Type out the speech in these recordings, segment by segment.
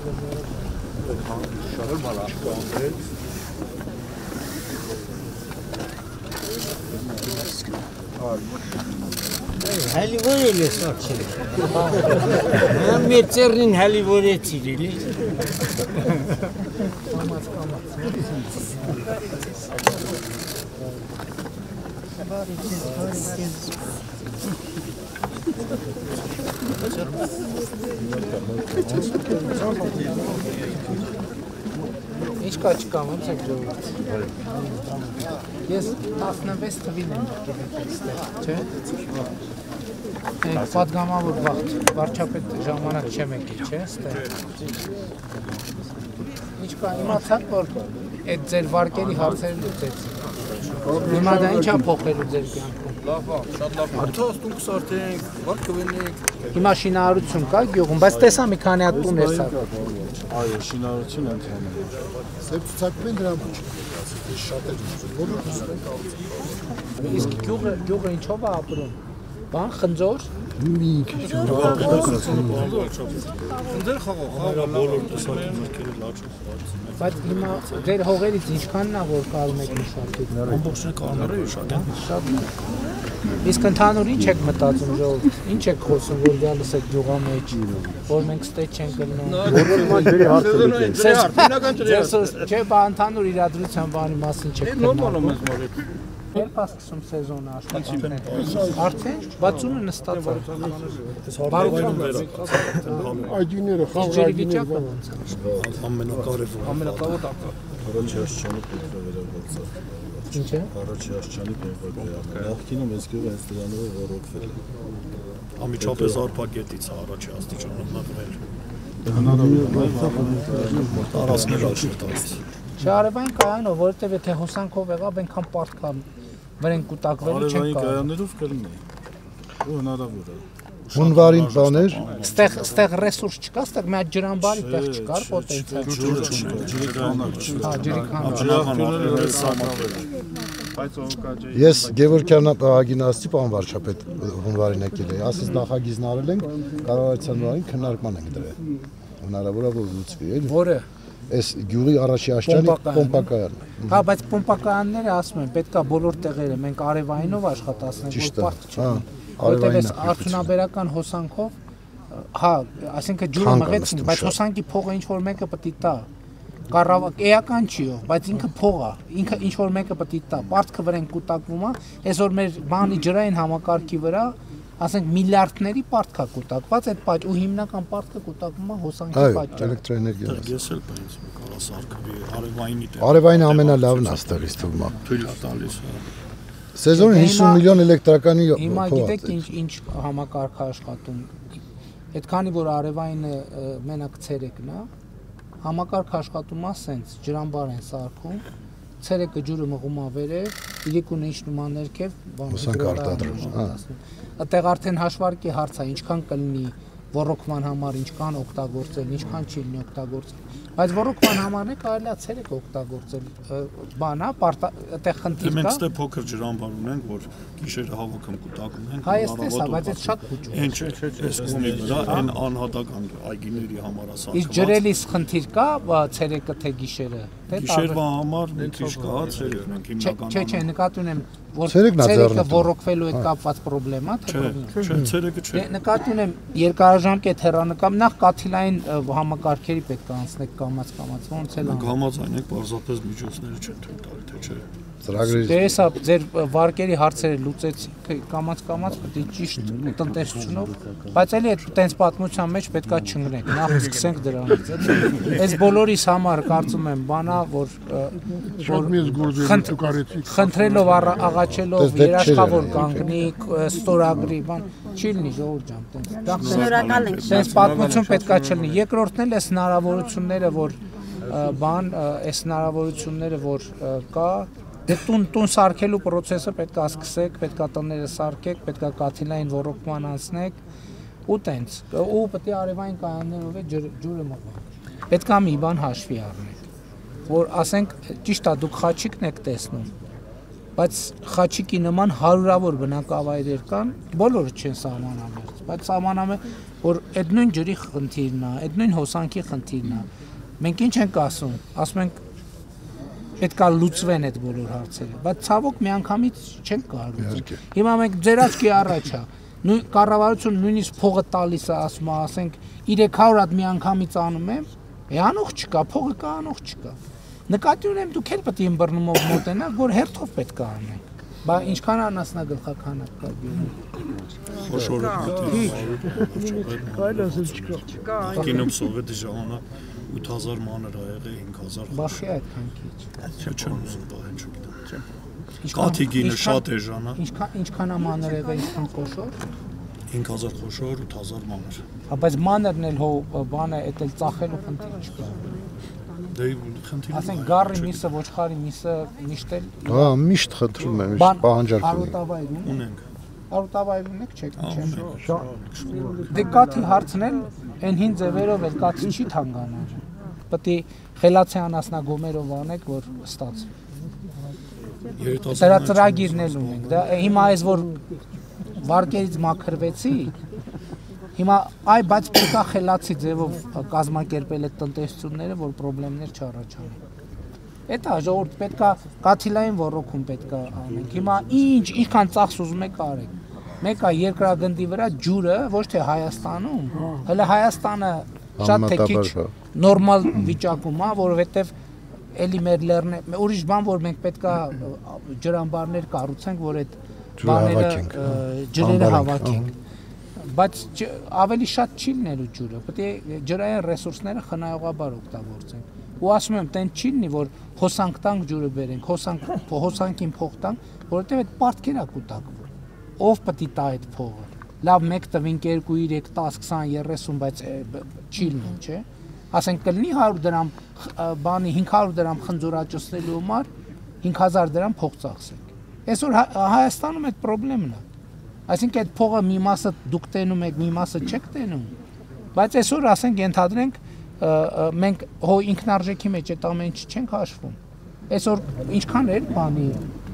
Հալիվորել է սարչել։ Մեր ծերնին հալիվորեցիր էլի։ Ինչ կա չկա, ոնց եք ժողովուրդ։ Ես 16 թվին եմ ստեղ, չէ՞։ Ենք պատգամավոր վարչապետ ժամանակ չեմ եկել, չէ՞, ստեղ։ Ինչ կա, իմացաք, որ այդ ձեր վարկերի հարցերը լուծեցիք։ Հիմա դա ինչ ա փոխելու ձեր կյանքում։ Լավ, շատ լավ։ Արդյոք տուն կսարթենք, վարկ կվենենք։ Հիմա շինարարություն կա գյուղում, բայց տեսա մի քանի հատ տուն էր սա։ Այո, շինարարություն ընդհանուր։ Սեփ ցուցակում են դրան շատ է բոլոր Իսկ գյուղը ինչով է ապրում։ Բան խնձոր։ մի քիչ Դեր խաղող, բոլոր տեսակի մրգերը լաչով։ Բայց հիմա դեր հողերից ինչքանն է որ կարում եք մշակել։ Ամբողջը կանները շատ են։ Շատ։ Իսկ ընդհանուր ինչ եք մտածում ժողովուրդ։ Ինչ եք խոսում որ գալիս եք գյուղա մեջ, որ մենք ստեյջ չենք գնում։ Չէ, բա ընդհանուր իրադրության բանի մասին չեք գնում։ Նորմալ է մեզ մոտ։ Երբ է սկսում սեզոնը աշխատանքները։ Արդեն բացումը նստած է։ Այգիները, Ջրի վիճակը ոնց է։ Ամենակարևորը։ Առաջի աշճանի պետք է վերաբացա։ Ինչ է։ Առաջի աշճանի պետք է վերաբացա։ Նախկինում այս գյուղը այս դրանով ռոռոկվել է։ Ամիջապես արփագետից է առաջի աստիճանը մտնել։ Տարածքներ աշխատած։ Չէ, արևային կայանով, որովհետև եթե հոսանքով եղավ, այնքան պարտ կա վրեն կուտակվելու չեն Արևային կարող։ կայաններով կլինի։ Ու հնարավոր է։ Հունվարին բաներ, Ստեղ ռեսուրս չկա, ստեղ մի հատ ջրամբարի տեղ չկար պոտենցիալ։ Ջրի կանաչ։ Հա, ջրի քանակ։ ես Գևորգյան Ագինասի պարոն վարչապետ հունվարին եկել էի, ասես նախագիծն արել ենք, կառավարության վարին քննարկման ենք դրել։ Հնարավոր է որ լուծվի, էլի։ Որը Այս գյուղի առաջի աշճանի պոմպակայանն է։ Հա, բայց պոմպակայանները ասում են, պետքա բոլոր տեղերը մենք արևայինով աշխատացնենք, որ պարտ չլինի։ Որտեղ էս արդյունաբերական հոսանքով, հա, այսինքն ջուրը մղեցին, բայց հոսանքի փողը ինչ որ մեկը պետք է տա։ Էական չի, բայց ինքը փող է, ինքը ինչ որ մեկը պետք է տա։ Պարտքը վրան կուտակվում է, այսօր մեր բանի ջրային համակարգի վրա ասենք միլիարդների պարտքա կուտակված այդ պատճ ու հիմնական պարտքը կուտակվում է հոսանքի պատճառով։ Էլեկտրոէներգիա։ Ես էլ բանից կարա սարքվի արևայինի տեղ։ Արևայինը ամենալավն է ստեղից թվում է։ Թույլ է տալիս։ Սեզոնին 50 միլիոն էլեկտրականի Հիմա գիտեք ինչ համակարգ է աշխատում։ Այդքանի որ արևայինը մենակ ցերեկն է, համակարգ աշխատում է սենց ջրամբար են սարքում, ցերեկը ջուրը մղում է վերև, իրիկունը իջնում է ներքև, բան Այդտեղ արդեն հաշվարկի հարց է, ինչքան կլինի ոռոգման համար, ինչքան օգտագործել, ինչքան չի լինի օգտագործել։ Բայց ոռոգման համարն է կարելի է ցերեկ օգտագործել։ Բան է, այդտեղ խնդիր կա։ Մենք ստե փոքր ջրամբար ունենք, որ գիշերը հավաքում կուտակում ենք։ Հա, ես տեսա, բայց այդ շատ փոքր։ Ինչ է, այս կողմի վրա այն անհատական այգիների համար ասած։ Իսկ ջրելիս խնդիր կա ցերեկը թե գիշերը։ Գիշերվա համար մի քիչ կա, ցերեկ մենք հիմնական։ Չէ, նկատի ունեմ, որ Ցերեկն է ցերեկը ոռոգվելու հետ կապված խնդրեմ, թե Չէ, ցերեկը չէ։ Նկատի ունեմ երկարաժամկետ հեռանկամ նախ կաթիլային համակարգերի պետք է անցնեք կամած, ոնց էլ Մենք համաձայն ենք, պարզապես միջոցները չեն թույլ տալի, թե չէ։ ծրագրերի Դեսա ձեր վարկերի հարցերը լուծեցիք կամած պետք է ճիշտ տնտեսությունով, բայց էլի այդ տենց պատմության մեջ պետքա չընկնենք, նախ սկսենք դրանից։ Այս բոլորիս համար կարծում եմ բանա, որ խնդրելով աղաչելով երաշխավոր կանգնի, ստորագրի, բան չի լինի ժողովուրդ ջան, Շնորհակալ ենք։ տենց պատմություն պետքա չլինի։ Երկրորդն էլ այս հնարավորությունները, որ բան, այս հնարավորությունները, որ կա Տուն սարքելու process-ը պետք է սկսեք, պետք է տները սարքեք, պետք է կաթիլային ոռոգման անցնեք ու տենց, ու պետք է արևային կայաններով է ջուրը մղվեք։ Պետք է մի բան հաշվի առնեք, որ ասենք ճիշտ է դուք խաչիկն եք տեսնում, բայց խաչիկի նման հարյուրավոր բնակավայրեր կան, բոլորը չեն սահմանամերձ, բայց սահմանամը որ այդ նույն ջրի խնդիրն է, այդ նույն հոսանքի խնդիրն է։ Մենք ինչ ենք ասում ենք պետքա լուծվեն այդ բոլոր հարցերը, բայց ցավոք միանգամից չենք կարող լուծել։ Հիմա մենք ձեր աչքի առաջ է, նույն կառավարությունը նույնիսկ փողը տալիս է, ասում է, ասենք 300 հատ միանգամից անում եմ, անող չկա, փողը կա, անող չկա։ Նկատի ունեմ դուք էլ պետք է ըմբռնումով մոտենաք, որ հերթով պետք է անենք։ Բա ինչքան անասնագլխական կա գյուղում։ Խոշորը կարելի ասել չկա։ Կինում սովետի ժամանակ 8000 մանր ա եղել 5000։ Բախի այդքան քիչ։ Չեմ ուզում բաղեն չգիտեմ։ Կաթի գինը շատ էժան է։ Ինչքան է մանր եղել, ինչքան խոշոր։ 5000 խոշոր, 8000 մանր։ Հա բայց մանրն էլ հո բանը էդ էլ ծախելու խնդիր չկա։ Դե խնդիրը։ Ասենք գառի միսը, ոչխարի միսը միշտ էլ։ Հա, միշտ խնդրում եմ, միշտ պահանջարկում եմ։ Արոտավայրում ունենք։ Արոտավայրում եք չեք, չէ՞։ Դե կաթի հարցնել այն հին ձևերով էլ կաթի չի թանկանար։ Պետք է խելացի անասնագոմերով անեք, որ ստացի։ Դրա ծրագիրն էլ ունենք։ Դա հիմա այս որ վարկերից մաքրվեցի, հիմա բայց պետք է խելացի ձևով կազմակերպել այդ տնտեսությունները, որ խնդիրներ չառաջանան։ Էդ է ժողովուրդ պետք է կաթիլային ոռոգում պետք է անենք։ Հիմա ինչքան ծախս ուզում եք արեք։ Մեկը երկրագնդի վրա ջուրը ոչ թե Հայաստանում, հələ Հայաստանը շատ թե քիչ նորմալ վիճակում է, որովհետև էլի մեր լեռնը ուրիշ բան որ մենք պետք է ջրամբարներ կառուցենք, որ այդ բաները ջրերը հավաքենք։ Բայց ավելի շատ չի լինելու ջուրը, պետք է ջրային ռեսուրսները խնայողաբար օգտագործենք։ Ու ասում եմ, տեն չի լինի, որ հոսանք տանք ջուրը բերենք, հոսանքին փող տանք, որովհետև այդ պարտքեր է կուտակվում։ Ով պետք է տա այդ փողը։ Լավ 1 տվին 2, 3, 10, 20, 30, բայց չի լինի, չէ։ Ասենք կլինի 100 դրամ բանի 500 դրամ խնձորաճսնելու համար 5000 դրամ փող ծախսենք։ Այսօր Հայաստանում այդ խնդիրն է։ Այսինքն այդ փողը մի մասը դուք տենում եք, մի մասը չեք տենում։ Բայց այսօր ասենք ենթադրենք մենք հո ինքնարժեքի մեջ այդ ամեն ինչ չենք հաշվում։ Այսօր ինչքան էր բանի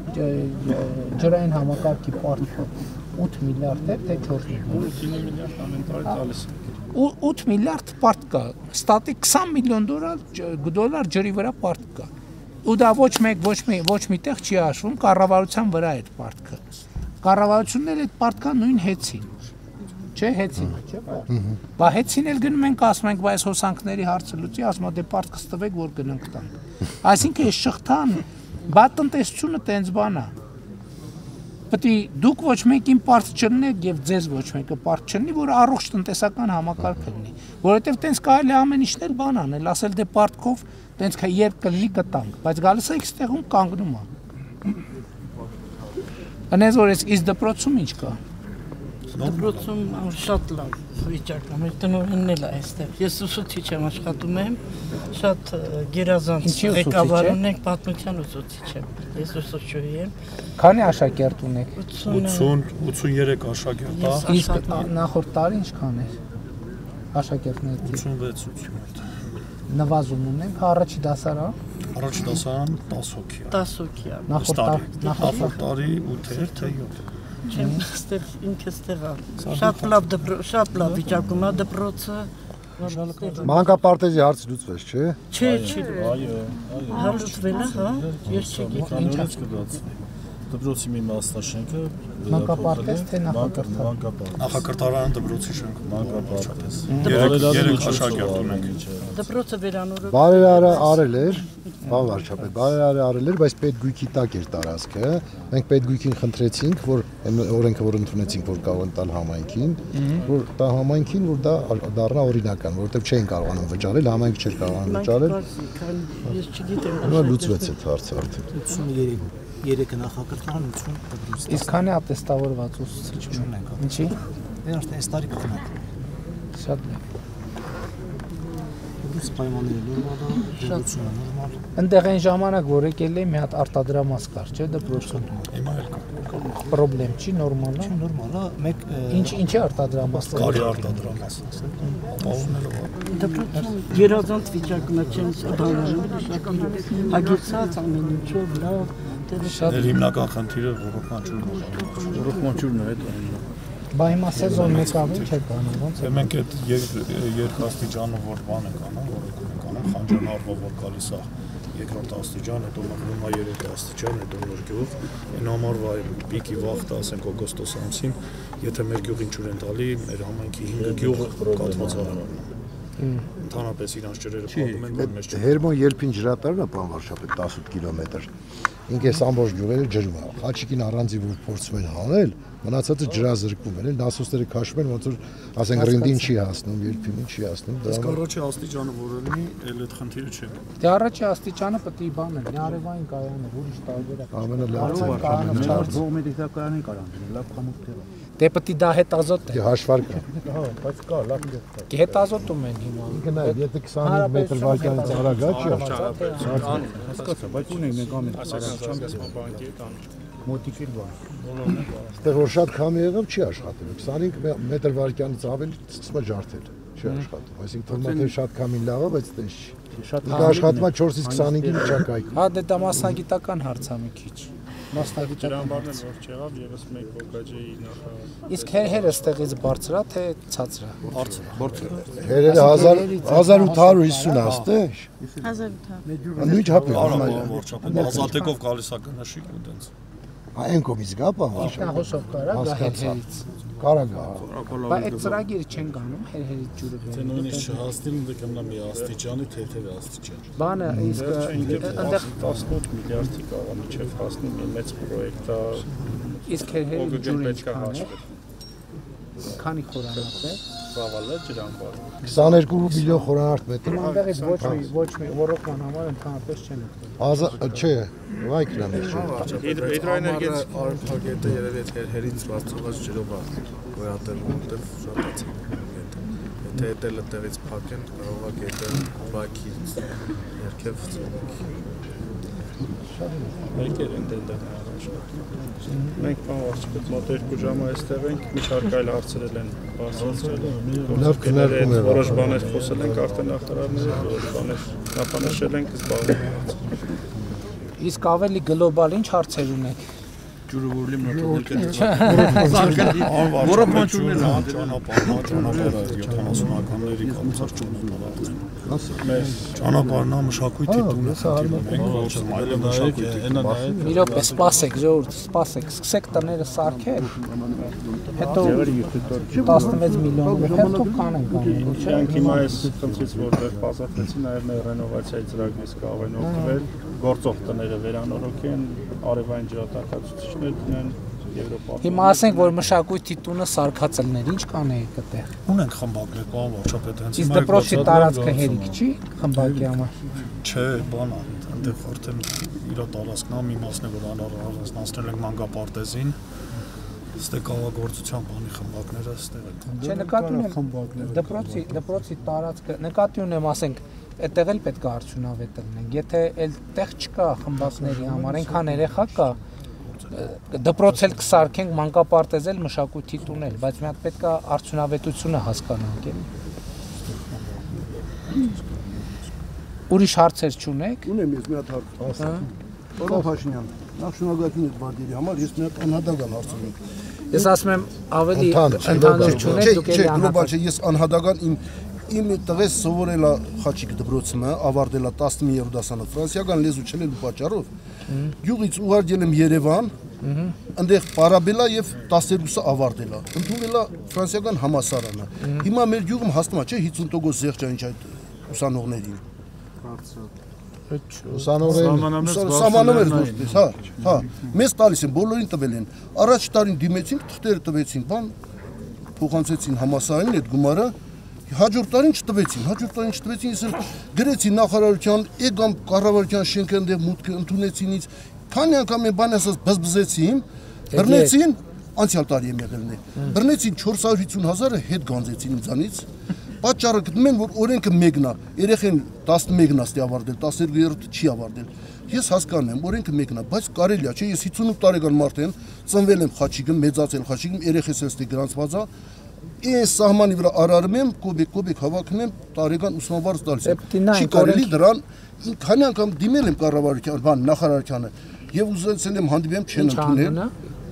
ջրային համակարգի պարտքը 8 միլիարդ է, թե 4 միլիարդ ամենտարի տալիս։ 8 միլիարդ պարտ կա, ստատի 20 միլիոն դոլար ջրի վրա պարտ կա։ Ու դա ոչ մի տեղ չի հաշվում, կառավարության վրա է այդ պարտքը։ Կառավարությունն էլ այդ պարտքան նույն հեծին։ Չէ, հեծին, չէ՞։ Բա հեծին էլ գնում ենք ասում ենք, բայց հոսանքների հարցը լուծի, ասում դե պարտքը ստվեք, որ գնանք տանք։ Այսինքն այս շղթան, բա տնտեսությունը տենց բան է։ Պետք է դուք ոչ մեկին պարտ չլինեք եւ ձեզ ոչ մեկը պարտ չլինի, որ առողջ տնտեսական համակարգ լինի, որովհետեւ տենց կարելի է ամեն ինչն էլ բան անել, ասել դե պարտքով տենց երբ կլինի կտանք, բայց գալիս է այստեղում կանգնում է։ Անես որ այս դպրոցում ինչ կա։ Դպրոցում շատ լավ վիճակ է, մեր տնօրենն էլ է այստեղ։ Ես ուսուցիչ եմ, աշխատում եմ, շատ գերազանց ղեկավար ունենք, պատմության ուսուցիչ եմ։ Ես ուսուցչուհի եմ։ Քանի աշակերտ ունեք։ 83 աշակերտ է։ Իսկ նախորդ տարի ինչքան էր աշակերտների։ 86-88։ Նվազում ունենք, առաջի դասարան։ Առաջի դասարան 10 հոգի է։ 10 հոգի է։ Նախորդ տարի 8 թե 7։ Չեմ ստեղ ինքս տեղա։ Շատ լավ վիճակում է դպրոցը։ Մանկապարտեզի հարցը լուծվեց, չէ։ Չէ։ Այո։ Լուծվել է, հա։ Ես չգիտեմ։ Ինչ կդարձվի։ Դպրոցի մի մասնաշենքը մանկապարտեզ թե նախակրթարան։ Նախակրթարան դպրոցի շենքը մանկապարտեզ։ 3 աշակերտ ունենք։ Դպրոցը վերանորոգ։ Բարերարը արել էր, բան վարչապետ, բարերարը արել էր, բայց պետգույքի տակ էր տարածքը։ Մենք պետգույքին խնդրեցինք, որ օրենքը որ ընդունեցինք, որ կարող են տալ համայնքին, որ տա համայնքին, որ դա դառնա օրինական, որովհետև չէին կարողանում վճարել, համայնքը չէր կարողանում վճարել։ Ես չգիտեմ։ Հիմա լուծվեց այդ հարցը արդեն։ 83 նախակրթարան 80 դպրոց։ Իսկ քանի ատեստավորված ուսուցիչ ունենք։ Ինչի։ Դե արդեն այս տարի կխնակ։ Շատ լավ։ Դուք պայմանները նորմալ է, դեպությունը նորմալ։ Այնտեղ այն ժամանակ որ եկել է մի հատ արտադրամաս կար, չէ՞, դպրոցում։ Հիմա էլ կա։ Պրոբլեմ չի, նորմալ է։ Նորմալ է, մեկ Ինչի արտադրամաս։ Կարի արտադրամաս։ Ապահովնելով է։ Դպրոցում գերազանց վիճակում է, չեմ բանանում, շատ հագեցած ամեն ինչով լավ։ Շատ հիմնական խնդիրը ռոռոկման ջուրն է։ Ռոռոկման ջուրն է այդ։ Բա հիմա սեզոն մեկ ավելի չէ կանա, ոնց է։ Մենք այդ երկաստիճանը որ բան ենք անում, որ ենք անում, խանջանարվա որ գալիս է երկրորդ աստիճան, հետո մղնում է երրորդ աստիճան, հետո նոր գյուղ։ Այն ամառվա պիկի վախտը, ասենք օգոստոս ամսին, եթե մեր գյուղին ջուր են տալի, մեր համայնքի 5 գյուղը կաթված է։ Ընդհանրապես իրանց ջրերը փոխում են, որ մեզ ջրը։ Հերմոն Ելփին ջրատարն է բան վարշապետ 18 կիլոմետր։ Ինքը այս ամբողջ գյուղերը ջրում է։ Խաչիկին առանձի որ փորձում են հանել, մնացածը ջրազրկվում են, նասոսները քաշում են, ոնց որ ասենք ռինդին չի հասնում, Ելփինին չի հասնում։ Իսկ առաջի աստիճանը որը լինի, էլ այդ խնդիրը չէ։ Դե առաջի աստիճանը պետք է բան է, արևային կայանը, ուրիշ տարբերակ։ Ամենալավ Ողմերիկակայանին կարան, լավ խամուկ դեր։ Դե պետք է դա հետազոտ է։ հաշվարկը։ Հա, բայց կա, լավ դեր։ Հետազոտում են հիմա։ Գնա, եթե 25 մետր վայրկյանից արագ է, չի Հասկացա, բայց ունենք մենք ամեն մոտիկիր բան։ Այստեղ որ շատ քամի եղավ, չի աշխատել։ 25 մետր վայրկյանից ավելի սկսում է ջարդել, չի աշխատում։ Այսինքն թվում է շատ քամին լավ է, բայց տես չի։ Շատ աշխատում է 4-ից 25-ի միջակայքում։ Հա, դե դա մասնագիտական հարց է մի քիչ։ Մասնագիտական Ջրամբարն էլ որ չեղավ, եւս մեկ ոկաջեի նախարար։ Իսկ հերհերը ստեղից բարձր է, թե ցածր է։ Բարձր։ Հերերը 1850 է, ստեղ։ 1800 Նույն չափի։ Վարչապետ ազատեկով գալիս է գնաշիկ ու տենց։ Այն կողմից գա բան վարշապետ։ Ինքնահոսով կարա գա հերհերից։ Կարա գա։ Բայց այդ ծրագիրը չեն գանում հերհերից ջուրը։ Թե նույնիսկ չհասնի ու կմնա մի աստիճանի թեթև աստիճան։ Բանը իսկ այնտեղ 18 միլիարդի կարող միջև հասնի մի մեծ պրոյեկտ է։ իսկ հերհերի ջուրը ինչքան է։ հաշվել։ Քանի խորանարդ է։ Ծավալը ջրամբար։ 22 միլիոն խորանարդ մետր։ Այնտեղից ոչ մի ոռոգման համար ընդհանրապես չեն օգտվել։ Չէ, վայ կլանես չէ։ Հիդրոէներգետիկ արփագետը երևի այդ հերից բարձրացած ջրով է գոյատելում, որտեղ շատ է։ Եթե էտելը տեղից փակեն, կարող է գետը բակից երկև ծնի։ Մեկեր են դեռ Մենք բան վարչապետ մոտ 2 ժամ այստեղ ենք, միջարկայել հարցրել են բարձրացրել։ Լավ քննարկում է։ Որոշ բաներ խոսել ենք արդեն նախարարները, որոշ բաներ նախանշել ենք, զբաղվում ենք։ Իսկ ավելի գլոբալ ինչ հարցեր ունեք։ Ջուրը որ լիմնատորներ կդի։ Որը մանչուրներ են ճանապարհը 70-ականների կամսար ճանապարհն են։ Մեր ճանապարհն մշակույթի տունը մենք որոշել մշակույթի։ Մի րոպե, սպասեք, ժողովուրդ, սպասեք, սկսեք տները սարքել։ Հետո 16 միլիոնով հետո կանենք անում, չէ՞։ Մենք հիմա այս խնդրից որտեղ բացատրեցին նաև ռենովացիայի ծրագրից կարող են օգտվել, գործող տները վերանորոգեն, արևային ջրատարկացուցիչներ դնեն, Եվրոպա։ Հիմա ասենք, որ մշակույթի տունը սարքած ելներ, ինչ կանեիք այդտեղ։ Ունենք խմբակներ, պարոն վարչապետ, հենց Իսկ դպրոցի տարածքը հերիք չի խմբակի համար։ Չէ, բան է, այնտեղ արդեն իր տարածքն է, մի մասն է, որ առանձնացնել ենք մանկապարտեզին, ստե կավագործության բանի խմբակները ստեղ են։ Չէ, նկատի ունեմ դպրոցի տարածքը, նկատի ունեմ, ասենք, այդտեղ էլ պետք է արդյունավետ լինենք։ Եթե այդտեղ չկա խմբակների համար, այնքան երեխա կա, դպրոց էլ կսարքենք, մանկապարտեզ էլ, մշակույթի տուն էլ, բայց մի հատ պետք է արդյունավետությունը հասկանանք, էլի։ Ուրիշ հարցեր չունեք։ Ունեմ ես մի հատ հարց։ Պարոն Փաշինյան, նախ շնորհակալություն եք բادرի համար, ես մի հատ անհատական հարց ունեմ։ Ես ասում եմ ավելի ընդհանուր չունեք, դուք էլի անհատական։ Ես անհատական իմ տղես սովորել է Խաչիկ դպրոցը, ավարտել է 11-րդ դասարանը ֆրանսիական լեզու չլելու պատճառով։ Գյուղից ուղարկել եմ Երևան, այնտեղ պարաբելա եւ 12-ը ավարտել է։ Ընդունել է ֆրանսիական համալսարանը։ Հիմա մեր գյուղում հասնում է, չէ, 50% զեղչային այդ ուսանողներին։ Սահմաններ դուրս, հա։ Մեզ տալիս են, բոլորին տվել են։ Առաջ տարին դիմեցին, թղթերը տվեցին, բան փոխանցեցին համալսարանին այդ գումարը։ Հաջորդ տարին չտվեցին, ես գրեցի նախարարության, եկամ կառավարության շենքը այնտեղ մուտքը ընդունեցին ինձ, քանի անգամ են բան ասած բզբզեցին, բռնեցին, անցյալ տարի եմ եղել է, բռնեցին 450,000-ը հետ գանձեցին ինձանից, պատճառը գտնում են, որ օրենքը մեկն է, երեխեն 11-ն է ավարտել, 12-րդ չի ավարտել, ես հասկանում եմ, օրենքը մեկն է, բայց կարելի է, չէ, ես 58 տարեկան մարդ եմ, ծնվել եմ Խաչիկում, մեծացել Խաչիկում, երեխես էստի գրանցված է, Ես սահմանի վրա արարում եմ, կոբիկ հավաքում եմ, տարեկան ուսումնավարձ տալիս եմ։ Չի կարելի դրան, քանի անգամ դիմել եմ կառավարության, նախարարությանը, եւ ուզեցել եմ հանդիպեմ չեն ընդունել։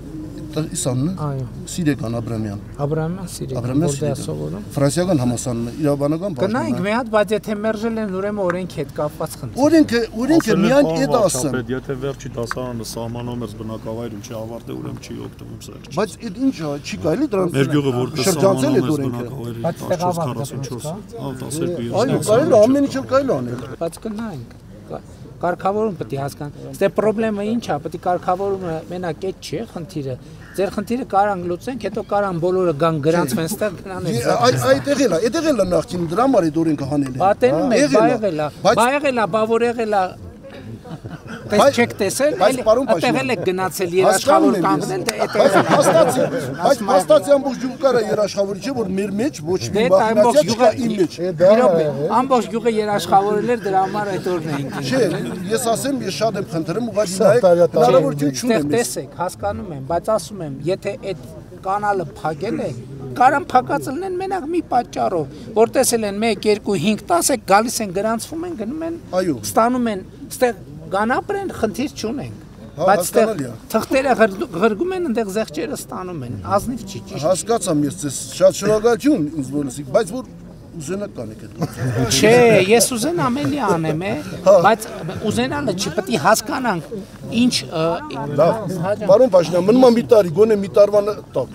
Իսանն է։ Այո։ Սիրեկան Աբրամյան։ Աբրամյան Սիրեկան, Աբրամյան որտեղ Սիրեկան։ սովորում։ Ֆրանսիական համալսարանն է, իրավաբանական Գնայինք բաժնը։ մի հատ, բայց եթե մերժել են, ուրեմն օրենքի հետ կապված խնդիր։ Օրենքը միայն այդ ասեմ։ Եթե վերջի դասարանը սահմանում էր բնակավայրում չի ավարտել, ուրեմն չի օգտվում սա։ Բայց այդ ինչա, չի կարելի դրանց Մեր գյուղը որպես շրջանցել սահմանում այդ է օրենքը։ Բայց տեղավարը 44, Այո, կարելի է ամեն ինչ կարելի անել։ Բայց գնայինք։ Կարգավորում պետք է հասկանալ։ Ստե խնդրեմը ինչ է, պետք է կարգավորումը մենակ այդ չի խնդիրը։ Ձեր խնդիրը կարան լուծենք, հետո կարան բոլորը գան գրանցվեն ստեղ գնանեն։ Այդտեղ էլ է նախքին դրա համար այդ օրենքը հանել են։ Պատենում է, բա եղել է, բա որ եղել է։ Բայց չեք տեսել, այդտեղ եք գնացել երաշխավոր կանգնել, դե Բայց հաստատի ամբողջ յուղը կարա երաշխավորի չէ, որ մեր մեջ ոչ մի մախնացիա չկա իմ մեջ։ Ամբողջ յուղը երաշխավորել էր, դրա համար այդ օրն էին։ Չէ, ես ասեմ, ես շատ եմ խնդրում, ուղղակի նայեք, հնարավորություն չունեմ։ Տեսեք, հասկանում եմ, բայց ասում եմ, եթե այդ կանալը փակել է, կարան փակած լինեն մենակ մի պատճառով, որ տեսել են 1, 2, 5, 10 գալիս են գրանցվում են, գնում են, ստանում են, ստեղ գանապրեն խնդիր չունենք, բայց ստեղ թղթերը ղրգում են, այնտեղ զեղչերը ստանում են, ազնիվ չի ճիշտ։ Հասկացամ ես ձեզ, շատ շնորհակալություն ինձ որ լսիք, բայց որ ուզենակ կանեք այդ։ Չէ, ես ուզենամ էլի անեմ, բայց ուզենալը չի, պետք է հասկանանք ինչ լավ, պարոն Փաշինյան, մնում է մի տարի, գոնե մի տարվան տակ։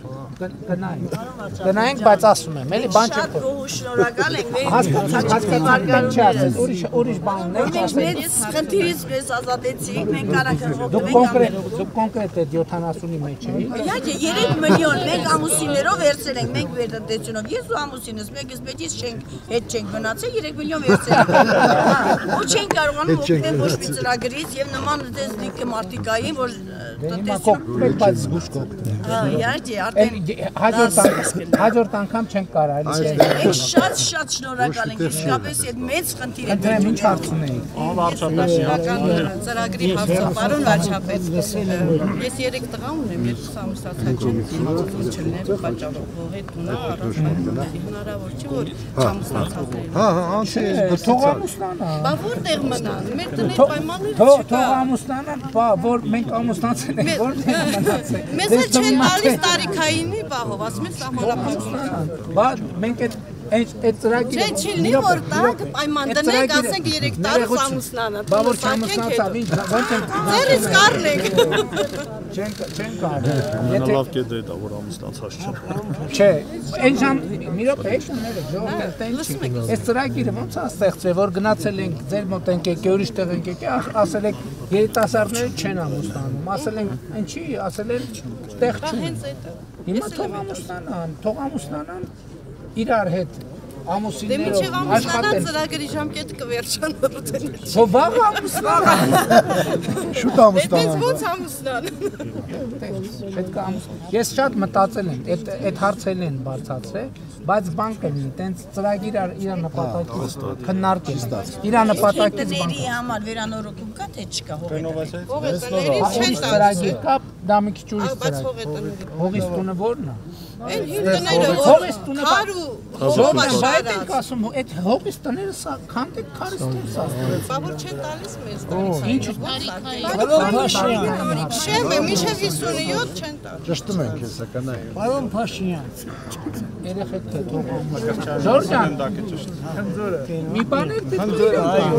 Գնայինք, բայց ասում եմ, էլի բան չեք Շատ շնորհակալ ենք, հասկացանք, ուրիշ բաններ մենք խնդիրից մեզ ազատեցիք, մենք կարանք Դուք կոնկրետ այդ 70-ի մեջ էի։ Իհարկե 3 միլիոն մենք ամուսիններով վերցրել ենք, մենք վերդեցությունով, ես ու ամուսինս մեկից մեջից հետ չենք մնացել, 3 միլիոն վերցրել ենք։ Ու չենք կարողանում օգնել ոչ մի ծրագրից եւ նման տեսնիկը մարտիկային, որ տնտեսություն բայց զգուշ կօգտվի։ Իհարկե, արդեն հաջորդ անգամ չենք կարող էլի։ Մենք շատ շնորհակալ ենք, իսկապես այդ մեծ խնդիր է։ Դրանք ինչ հարցում էիք։ Ծրագրի հարցը, պարոն վարչապետ, ես 3 տղա ունեմ, ես ամուսնացած չեմ, չլինեմ պատճառով հետ ունա առաջարկում հնարավոր չի որ չամուսնացած լինի։ Անցե թող ամուսնանա։ Բա որտեղ մնան։ Մեր տների պայմանները չկա։ Թող ամուսնանան, բա որ մենք ամուսնացել ենք, որտեղ մնացել։ Մեզ չեն տալիս տարիքայինի բահով, ասում են սահմանափակում։ Բա մենք այդ ծրագիրը չի լինի որ տակ պայման դնենք, ասենք 3 տարի ամուսնանա։ Բա որ չամուսնացավ, ո՞նց են։ Ձերից կառնենք։ Չեն կարող։ Եթե լավ կետ է դա որ ամուսնացած չէ։ Չէ, այն ժամ մի րոպե հեշտները ժողովուրդն չի։ Այս ծրագիրը ո՞նց է ստեղծվել, որ գնացել ենք ձեր մոտ ենք ուրիշ տեղ ենք ասել եք երիտասարդները չեն ամուսնանում, ասել են ինչի, ասել են տեղ չունեն։ Հիմա թող ամուսնանան իրար հետ ամուսիններով աշխատեն։ Ծրագրի ժամկետը կվերջանորեն։ Ո վաղ ամուսնանան։ Շուտ ամուսնանան։ Ո՞նց ամուսնանան։ Պետք է ամուսնան։ Ես շատ մտածել եմ, այդ հարցերն են բարձրացրել, բայց բան կլինի, տենց ծրագիր իր նպատակից քննարկել։ Իր նպատակից բան։ Տների համար վերանորոգում կա թե չկա հողետների։ Հողետների չեն ծրագիր կա, դա մի քիչ ուրիշ ծրագիր։ Հողից տունը ո՞րն է։ Այն հին տները հողից տունը Բայց ենք ասում, այդ հողից տները սա քանդեք քարից տուն սա։ Բա որ չեն տալիս մեզ։ Ինչ Շեմ է, միշև 57 չեն տալիս։ Ճշտում ենք ես ականայ։ Պարոն Փաշինյան, երեխեք թե թողում։ Ժորժան, մի բան էլ պետք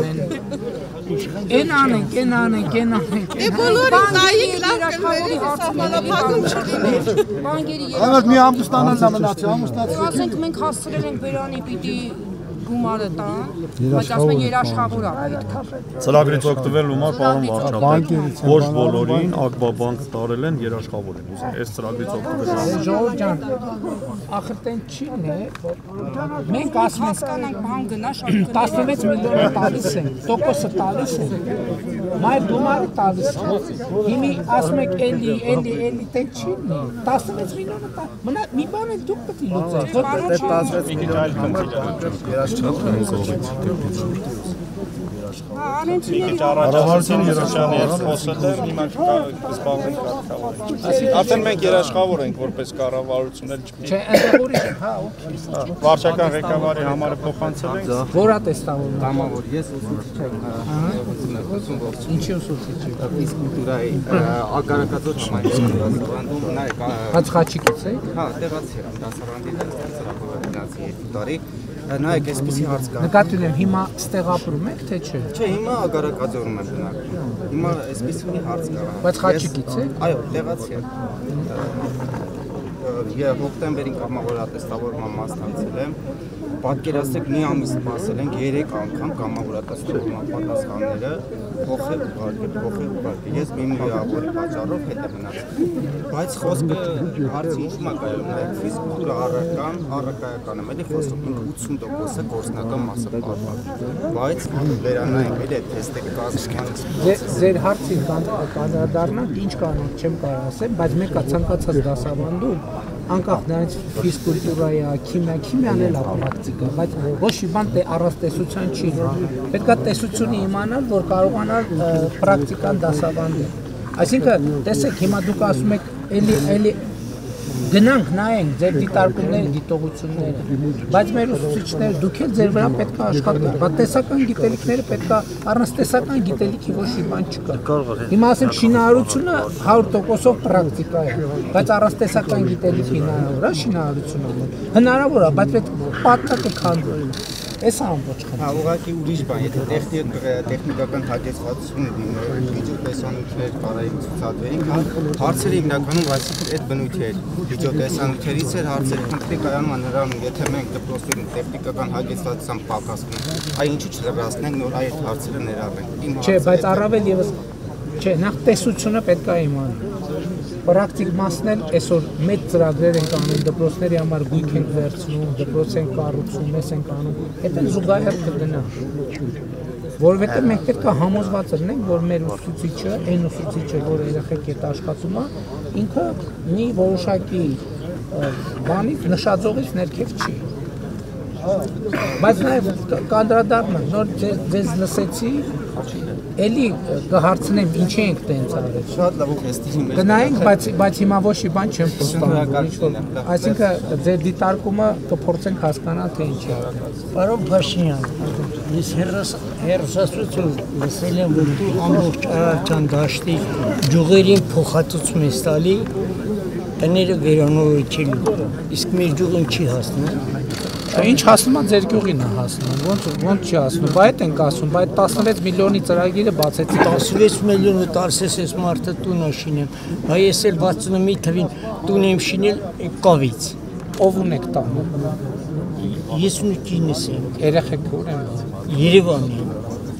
է անենք։ Դե բոլորի նայեք լավ կլվերի սահմանափակում չլիներ։ Անդ մի ամուսնանան դա մնացի, ամուսնացի։ Ասենք մենք հասցրել ենք Բերանի պիտի գումարը տան, բայց ասում են երաշխավոր է պետք։ Ծրագրից օգտվել ումար պարոն վարչապետ։ Ոչ բոլորին Ակբաբանկը տարել են երաշխավոր են ուզում։ Այս ծրագրից օգտվել։ Ժողովուրդ ջան, ախր տեն չի է, մենք ասում ենք Կանանք բան գնա շատ 16 միլիոնը տալիս են, տոկոսը տալիս են, մայր գումարը տալիս են, հիմի ասում եք էլի տեն չի է, 16 միլիոնը տա, մնա մի բան էլ դուք պետք է լուծեք, Արենցիների Արահարցին երաշխավորը խոսել եմ, հիմա կզբաղվենք կարգավորել։ Արդեն մենք երաշխավոր ենք որպես կառավարություն էլ չպիտի։ Չէ, այնտեղ ուրիշ է, հա, Վարչական ղեկավարի համարը փոխանցել ենք։ Որա տեստավորում։ Կամավոր ես ուսուցիչ եմ Ինչի ուսուցիչ եք։ ֆիզկուլտուրայի ագարակացոր համայնքի դասավանդում նայեք։ Հաց խաչիկից եք։ Հա, տեղացի եմ, դասավանդի դասարակողացի 2 տարի։ Նայեք, այսպեսի հարց կա։ Նկատի ունեմ, հիմա ստեղ ապրում եք, թե չէ։ Չէ, հիմա ագարակացորում եմ բնակվում։ Հիմա այսպեսի մի հարց կա։ Բայց խաչիկից եք։ Այո, տեղացի եմ։ Եվ հոկտեմբերին կամավորատեստավորման մասնակցել եմ։ Պատկերացրեք մի ամիս սպասել ենք 3 անգամ կամավորատեստավորման պատասխանները փոխել ուղարկել։ Ես իմ միավորի պատճառով հետ եմ մնացել։ Բայց խոսքը հարցի ինչու՞մ է կայանում, նայեք ֆիզկուլտուրա առարկայական եմ, էլի խոսում 80%-ը գործնական մասը պատմական։ Բայց վերանայենք էլի թեստը կազմած։ Ձեր հարցին կանդրադառնանք, ինչ կանոն չեմ կարող ասել, բայց մեկը ցանկացած դասավանդում անկախ նրանից ֆիզկուլտուրայի, քիմիան էլ է պրակտիկա, բայց ոչ մի բան առանց տեսության չի։ Պետք է տեսությունը իմանալ, որ կարողանալ պրակտիկան դասավանդել։ Այսինքն, տեսեք, հիմա դուք ասում եք, էլի գնանք նայենք ձեր դիտարկումները, դիտողությունները, բայց մեր ուսուցիչները դուք էլ ձեր վրա պետք է աշխատեք, բայց տեսական գիտելիքները պետք է առանց տեսական գիտելիքի ոչ մի բան չկա։ Հիմա ասեմ շինարարությունը 100%-ով պրակտիկա է, բայց առանց տեսական գիտելիքի հնարավոր է շինարարությունը։ Հնարավոր է, բայց պետք է պատկը քանդել։ Էս ամբողջ խնդիրը։ Հա, ուղղակի ուրիշ բան, եթե տեխնիկական հագեցվածություն վիդեոտեսանյութեր կարային ցուցադրեինք, հարցերը հիմնականում այսինքն այդ բնույթի էր։ Վիդեոտեսանյութերից էր հարցերը քննի կայանում նրանում, եթե մենք դպրոցում տեխնիկական հագեցվածության պակաս ունենք, այ ինչու չլրացնենք նոր այդ հարցերը ներառենք։ Չէ, բայց առավել եւս չէ, նախ տեսությունը պետք է իմանալ։ Պրակտիկ մասն էլ այսօր մեծ ծրագրեր ենք անում, դպրոցների համար գույք ենք վերցնում, դպրոց ենք կառուցում, մեզ ենք անում, հետ էլ զուգահեռ կգնա։ Որովհետև մենք պետք է համոզված լինենք, որ մեր ուսուցիչը, այն ուսուցիչը, որ երեխեք հետ աշխատում է, ինքը մի որոշակի բանից նշաձողից ներքև չի։ Բայց նաև կանդրադառնանք, նոր ձեզ լսեցի, էլի կհարցնեմ ինչի ենք տենց արել։ Շատ լավ ուղեստի մեջ։ Գնայինք, բայց հիմա ոչ մի բան չեմ խոստանում։ Այսինքն ձեր դիտարկումը կփորձենք հասկանալ, թե ինչ է արել։ Պարոն Փաշինյան, ես հերոսացություն լսել եմ, որ դու ամբողջ Արարատյան դաշտի ջուղերին փոխհատուցում ես տալի, տները վերանորոգելու, իսկ մեր ջուղին չի հասնում։ Ինչ հասնում է ձեր գյուղին է հասնում, ոնց չի հասնում, բայց ենք ասում, բայց 16 միլիոնի ծրագիրը բացեցի։ 16 միլիոնը տարսես ես մարդը տուն է շինեմ, բայց ես էլ 61 թվին տուն եմ շինել կավից։ Ով ունեք տանը։ Ես ու կինս եմ։ Երեխեք ուր են։ Երևանի եմ։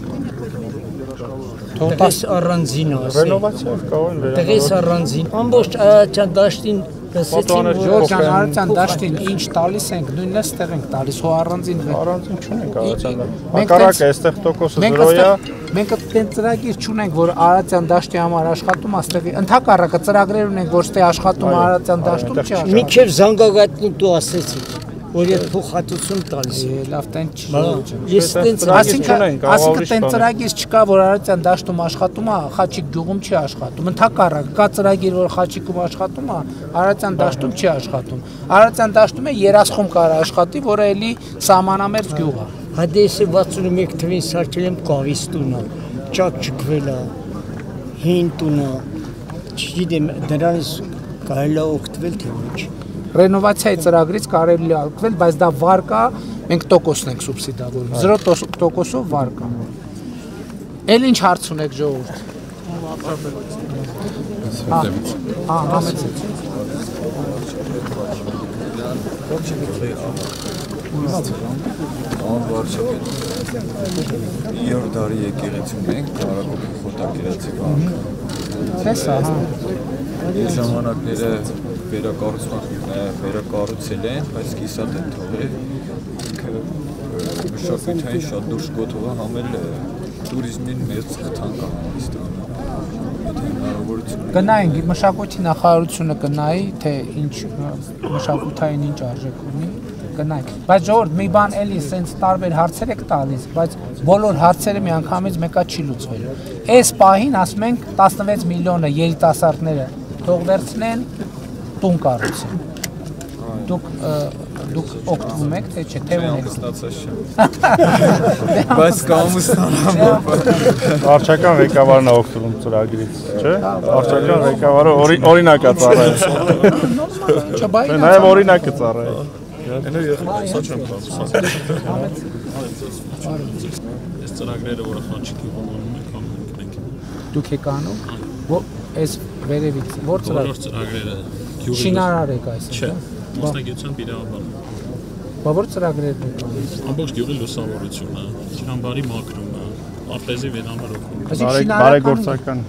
Տղես առանձին ասել։ Ռենովացիայով կարող են վերանորոգել։ Տղես առանձին։ Ամբողջ Արարատյան դաշտին Ժողովրդական Արարատյան դաշտին ինչ տալիս ենք, նույնն է ստեղ ենք տալիս, հո առանձին չունենք Արարատյան։ Հակառակը այստեղ տոկոսը 0 է։ Մենք այդպես ծրագիր չունենք, որ Արարատյան դաշտի համար աշխատում է, այստեղի ընդհակառակը ծրագրեր ունենք, որ ստե աշխատում Արարատյան դաշտում չի աշխատում։ Մինչև Զանգագատնին դու ասեցի, որ այդ փոխհատուցում տալիս է։ Լավ, տենց չի։ Ես տենց ասինքն տենց ծրագիր չկա, որ Արարատյան դաշտում աշխատում է, Խաչիկ գյուղում չի աշխատում։ Ընդհակառակը կա ծրագիր, որ Խաչիկում աշխատում է, Արարատյան դաշտում չի աշխատում։ Արարատյան դաշտում է Երասխում կար աշխատի, որը էլի սահմանամերձ գյուղ է։ Հադե ես 61 թվին սարքել եմ կավից տունը, ճակ չկվել է, հին տունը, չգիտեմ, դրանից կարելի է օգտվել թե ոչ։ Ռենովացիայի ծրագրից կարելի է օգտվել, բայց դա վար կա, մենք տոկոսն ենք սուբսիդավորում, 0%-ով վար կա։ Էլ ինչ հարց ունեք ժողովուրդ։ Վարչապետ, 9 տարի եկեղեցում ենք, Կարակոպի խոտակերացի վանք։ Տես, ահա։ Այս ժամանակները վերակառուցել են, բայց կիսատ են թողել, մշակութային շատ դուրս գոթողը համել տուրիզմին մեծ խթանք Հայաստանում։ Գնայինք, մշակույթի նախարարությունը կնայի, թե ինչ մշակութային ինչ արժեք ունի, գնանք։ Բայց ժողովուրդ մի բան էլի սենց տարբեր հարցեր եք տալիս, բայց բոլոր հարցերը միանգամից մեկա չի լուծվել։ Այս պահին ասում ենք 16 միլիոնը երիտասարդները թող վերցնեն, տուն կառուցեն։ Դուք օգտվում եք, թե չէ, թե ունեք ստացած չէ։ Բայց կամուստանալով Վարչական ղեկավարն է օգտվում ծրագրից, չէ՞։ Վարչական ղեկավարը օրինակ է ծառայել։ Նաև օրինակ է ծառայել։ Սա չեմ կարծում։ Այս ծրագրերը, որը Խաչիկի անում եք, մենք դուք եք անում, այս վերևից, որ ծրագրերը շինարար եք այսինքն։ Չէ, մասնագիտությամբ իրավաբան։ Բավոր ծրագրերն եք անում։ Ամբողջ գյուղի լուսավորությունը, Շիրամբարի մաքրումը, արտեզի վերանորոգումը։ Բարեգործական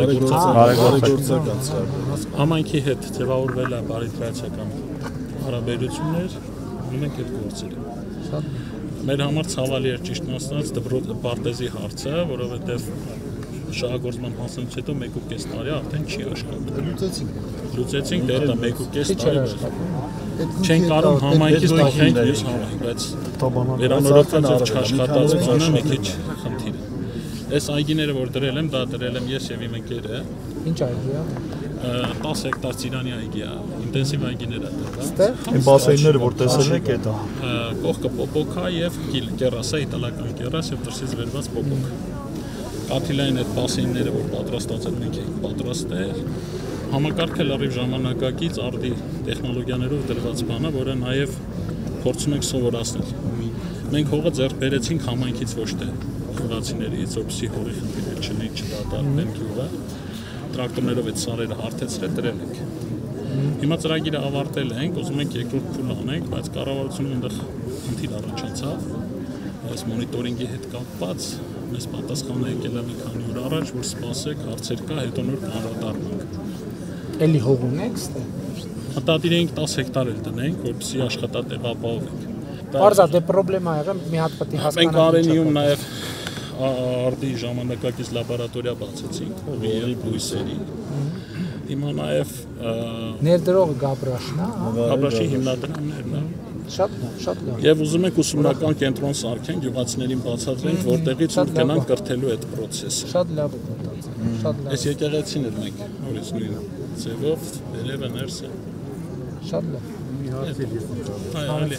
Համայնքի հետ ձևավորվել է բարեկրացիական հարաբերություններ, ունենք այդ գործերը։ Մեր համար ցավալի էր ճիշտ ասած պարտեզի հարցը, որովհետև շահագործման հասնելուց հետո 1.5 տարի արդեն չի աշխատում։ Լուծեցինք դե դա 1.5 տարի։ Չենք կարող համայնքից տաքենք մյուս համայնք, բայց վերանորոգված եւ չաշխատած բանը մի քիչ խնդիր է։ Այս այգիները որ դրել եմ, դա դրել եմ ես եւ իմ ընկերը։ Ինչ այգի է։ 10 հեկտար Ծիրանի այգի է, ինտենսիվ այգիներ է դրված։ Այն բասեյնները որ տեսել եք է դա։ Կողքը պոպոկա եւ կերասա, իտալական կերաս եւ դրսից վերված պոպոկ։ Կաթիլային այդ բասեյնները որ պատրաստած են մենք ենք պատրաստել։ Համակարգը լրիվ ժամանակակից արդի տեխնոլոգիաներով դրված բան է, որը նաև փորձում ենք սովորացնել։ Մենք հողը ձեռք բերեցինք համայնքից ոչ թե գյուղացիներից, որպեսզի հողի խնդիրներ չլինի, չդատարկվեն գյուղը։ Տրակտորներով այդ սարերը հարթեցրել դրել ենք։ Հիմա ծրագիրը ավարտել ենք, ուզում ենք երկրորդ փուլ անենք, բայց կառավարությունը այնտեղ խնդիր առաջացավ։ Այս մոնիտորինգի հետ կապված մեզ պատասխանը եկել է մի քանի օր առաջ, որ սպասեք, հարցեր կա, հետո նոր անդրադառնանք։ Էլի հող ունեք ստե։ Մտադիր էինք 10 հեկտար էլ տնենք, որպեսզի աշխատատեղ ապահովենք։ Բարձա դե խնդրեմա եղել մի հատ պետք է հասկանանք։ Մենք Արենիում նաև արդի ժամանակակից լաբորատորիա բացեցինք, հողի եւ բույսերի։ Հիմա նաև ներդրողը Գաբրաշն է, Գաբրաշի հիմնադրամներն է։ Շատ լավ։ Եվ ուզում ենք ուսումնական կենտրոն սարքենք, գյուղացիներին բացատրենք, որտեղից ուր գնանք կրթելու այդ process-ը։ Շատ լավ է։ Շատ լավ։ Այս եկեղեցին էլ մենք նորից նույն ձևով վերևը ներսը։ Շատ լավ։ Այո։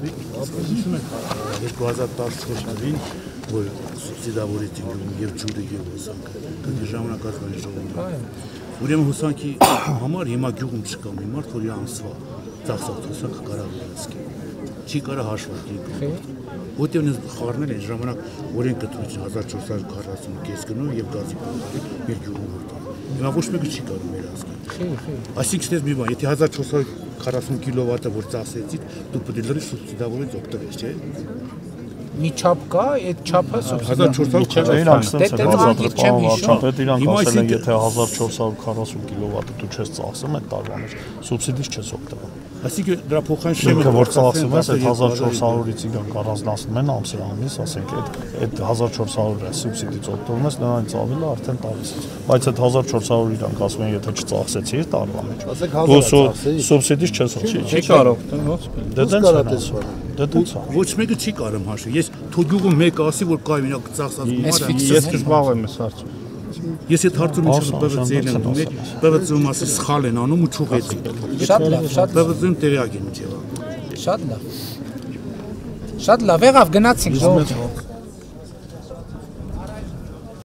2010 թվականին որ սուբսիդավորեցին եւ ջուրը եւ հոսանքը։ Դա ժամանակած բանի ժողովուրդ։ Ուրեմն հոսանքի համար հիմա գյուղում չկա մի մարդ, որ անսվա ծախսած հոսանքը կարող է ասկի։ Չի կարող հաշվարկել։ Որտեղ նույն խառնել են ժամանակ օրենքը դրություն 1440 կես գնով եւ գազի փոխել մեր գյուղում որտեղ։ Հիմա ոչ մեկը չի կարող մեր ասկել։ Այսինքն մի բան, եթե 1440 կիլովատը որ ծախսեցիք, դու պետք է լրի սուբսիդավորից օգտվես, չէ՞։ Մի չափ կա, այդ չափը 1440 հիմա ասել են եթե 1440 կիլովատը դու չես ծախսում այդ տարվա մեջ, սուբսիդից չես օգտվում։ Այսինքն դրա փոխանցում շեմը որ ծախսում ես այդ 1400-ից իրանք առանձնացնում են ամսրանից, ասենք այդ 1400-ը սուբսիդից օգտվում ես, նրանից ավելի արդեն տալիս ես։ Բայց այդ 1400 իրանք ասում են եթե չծախսեցիր տարվա մեջ, դու սուբսիդից չես օգտվում։ Չի կարող, դե դենց է։ Ոչ մեկը չի կարող հաշվել։ Ես թոգյուղում մեկը ասի որ կայ մենակ ծախսած գումարը։ Ես կզբաղվեմ այս հարցում։ Ես այդ հարցում ինչ բվձ-ն եմ դու, բվձ-ում ասի սխալ են անում ու չուղեցի։ Շատ լավ, շատ լավ։ բվձ-ում տեղյակ եմ ինչեւ։ Շատ լավ։ Շատ լավ, եղավ գնացինք ժողովուրդ։